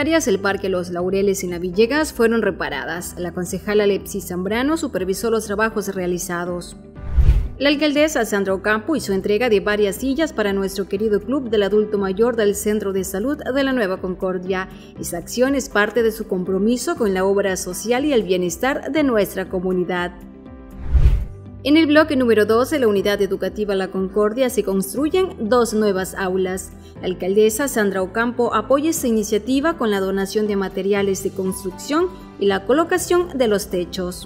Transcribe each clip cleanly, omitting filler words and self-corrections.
maquinarias del Parque Los Laureles en La Villegas fueron reparadas. La concejala Lepsis Zambrano supervisó los trabajos realizados. La alcaldesa Sandra Ocampo hizo entrega de varias sillas para nuestro querido Club del Adulto Mayor del Centro de Salud de la Nueva Concordia. Esta acción es parte de su compromiso con la obra social y el bienestar de nuestra comunidad. En el bloque número 2 de la Unidad Educativa La Concordia se construyen 2 nuevas aulas. La alcaldesa Sandra Ocampo apoya esta iniciativa con la donación de materiales de construcción y la colocación de los techos.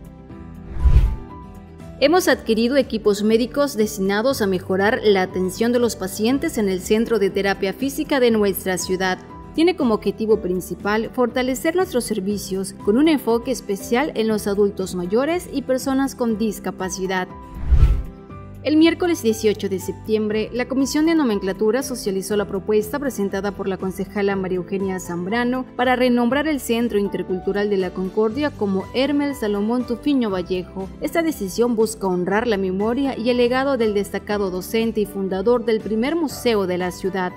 Hemos adquirido equipos médicos destinados a mejorar la atención de los pacientes en el Centro de Terapia Física de nuestra ciudad. Tiene como objetivo principal fortalecer nuestros servicios con un enfoque especial en los adultos mayores y personas con discapacidad. El miércoles 18 de septiembre, la Comisión de Nomenclatura socializó la propuesta presentada por la concejala María Eugenia Zambrano para renombrar el Centro Intercultural de la Concordia como Hermel Salomón Tufiño Vallejo. Esta decisión busca honrar la memoria y el legado del destacado docente y fundador del primer museo de la ciudad.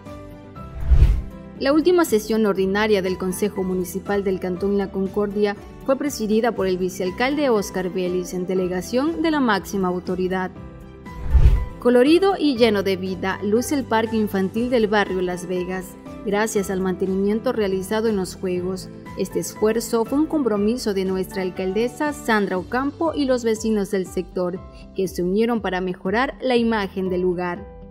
La última sesión ordinaria del Consejo Municipal del Cantón La Concordia fue presidida por el vicealcalde Óscar Vélez en delegación de la máxima autoridad. Colorido y lleno de vida, luce el parque infantil del barrio Las Vegas, gracias al mantenimiento realizado en los juegos. Este esfuerzo fue un compromiso de nuestra alcaldesa Sandra Ocampo y los vecinos del sector, que se unieron para mejorar la imagen del lugar.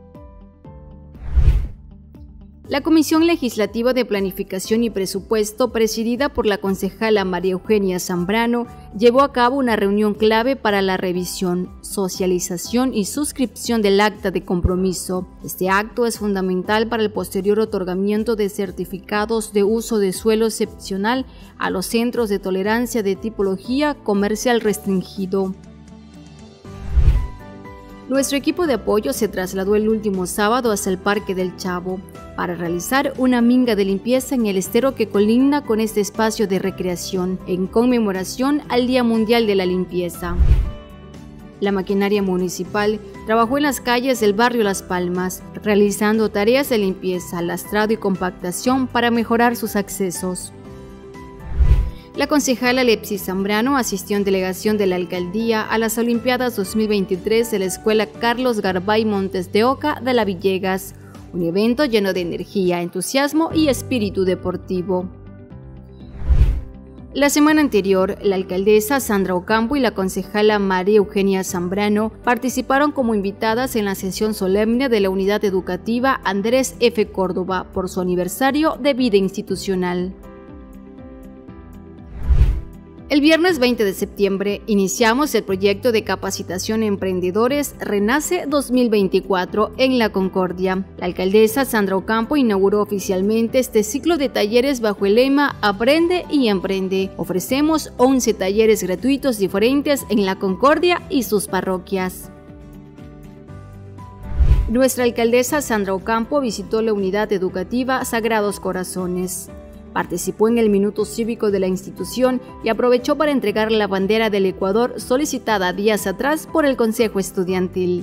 La Comisión Legislativa de Planificación y Presupuesto, presidida por la concejala María Eugenia Zambrano, llevó a cabo una reunión clave para la revisión, socialización y suscripción del acta de compromiso. Este acto es fundamental para el posterior otorgamiento de certificados de uso de suelo excepcional a los centros de tolerancia de tipología comercial restringido. Nuestro equipo de apoyo se trasladó el último sábado hasta el Parque del Chavo para realizar una minga de limpieza en el estero que colinda con este espacio de recreación en conmemoración al Día Mundial de la Limpieza. La maquinaria municipal trabajó en las calles del barrio Las Palmas, realizando tareas de limpieza, lastrado y compactación para mejorar sus accesos. La concejala Lepsis Zambrano asistió en delegación de la alcaldía a las Olimpiadas 2023 de la Escuela Carlos Garbay Montes de Oca de La Villegas, un evento lleno de energía, entusiasmo y espíritu deportivo. La semana anterior, la alcaldesa Sandra Ocampo y la concejala María Eugenia Zambrano participaron como invitadas en la sesión solemne de la Unidad Educativa Andrés F. Córdoba por su aniversario de vida institucional. El viernes 20 de septiembre iniciamos el proyecto de capacitación a emprendedores Renace 2024 en La Concordia. La alcaldesa Sandra Ocampo inauguró oficialmente este ciclo de talleres bajo el lema Aprende y Emprende. Ofrecemos 11 talleres gratuitos diferentes en La Concordia y sus parroquias. Nuestra alcaldesa Sandra Ocampo visitó la unidad educativa Sagrados Corazones. Participó en el minuto cívico de la institución y aprovechó para entregar la bandera del Ecuador solicitada días atrás por el Consejo Estudiantil.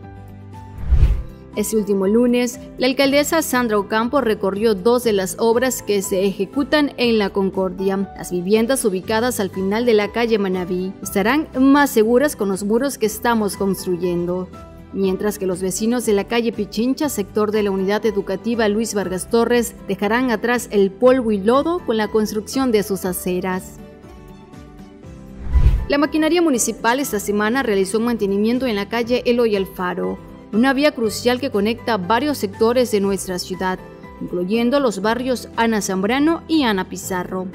Este último lunes, la alcaldesa Sandra Ocampo recorrió 2 de las obras que se ejecutan en La Concordia. Las viviendas ubicadas al final de la calle Manabí estarán más seguras con los muros que estamos construyendo, mientras que los vecinos de la calle Pichincha, sector de la unidad educativa Luis Vargas Torres, dejarán atrás el polvo y lodo con la construcción de sus aceras. La maquinaria municipal esta semana realizó un mantenimiento en la calle Eloy Alfaro, una vía crucial que conecta varios sectores de nuestra ciudad, incluyendo los barrios Ana Zambrano y Ana Pizarro.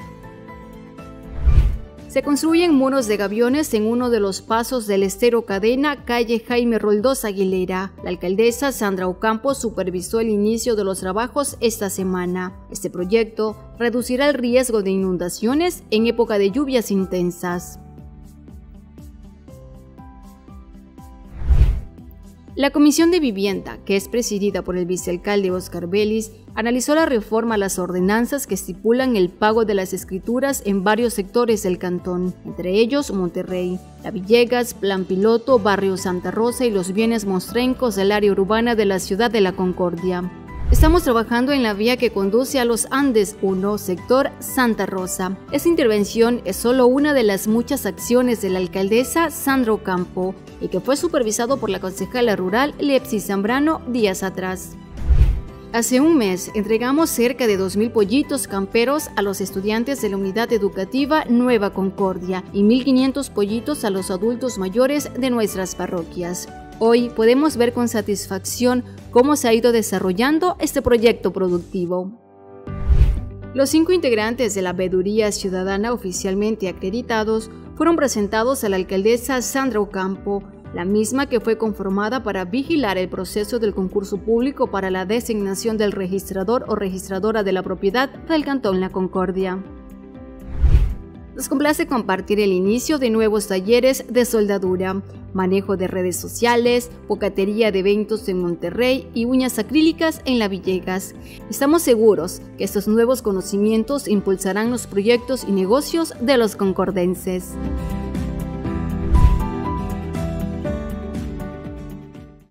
Se construyen muros de gaviones en uno de los pasos del estero Cadena, calle Jaime Roldós Aguilera. La alcaldesa Sandra Ocampo supervisó el inicio de los trabajos esta semana. Este proyecto reducirá el riesgo de inundaciones en época de lluvias intensas. La Comisión de Vivienda, que es presidida por el vicealcalde Óscar Vélez, analizó la reforma a las ordenanzas que estipulan el pago de las escrituras en varios sectores del cantón, entre ellos Monterrey, La Villegas, Plan Piloto, Barrio Santa Rosa y los bienes mostrencos del área urbana de la ciudad de La Concordia. Estamos trabajando en la vía que conduce a los Andes 1, sector Santa Rosa. Esta intervención es solo una de las muchas acciones de la alcaldesa Sandra Ocampo y que fue supervisado por la concejala rural Lepsis Zambrano días atrás. Hace un mes entregamos cerca de 2.000 pollitos camperos a los estudiantes de la unidad educativa Nueva Concordia y 1.500 pollitos a los adultos mayores de nuestras parroquias. Hoy podemos ver con satisfacción cómo se ha ido desarrollando este proyecto productivo. Los 5 integrantes de la Veeduría Ciudadana oficialmente acreditados fueron presentados a la alcaldesa Sandra Ocampo, la misma que fue conformada para vigilar el proceso del concurso público para la designación del registrador o registradora de la propiedad del Cantón La Concordia. Nos complace compartir el inicio de nuevos talleres de soldadura, manejo de redes sociales, bocatería de eventos en Monterrey y uñas acrílicas en La Villegas. Estamos seguros que estos nuevos conocimientos impulsarán los proyectos y negocios de los concordenses.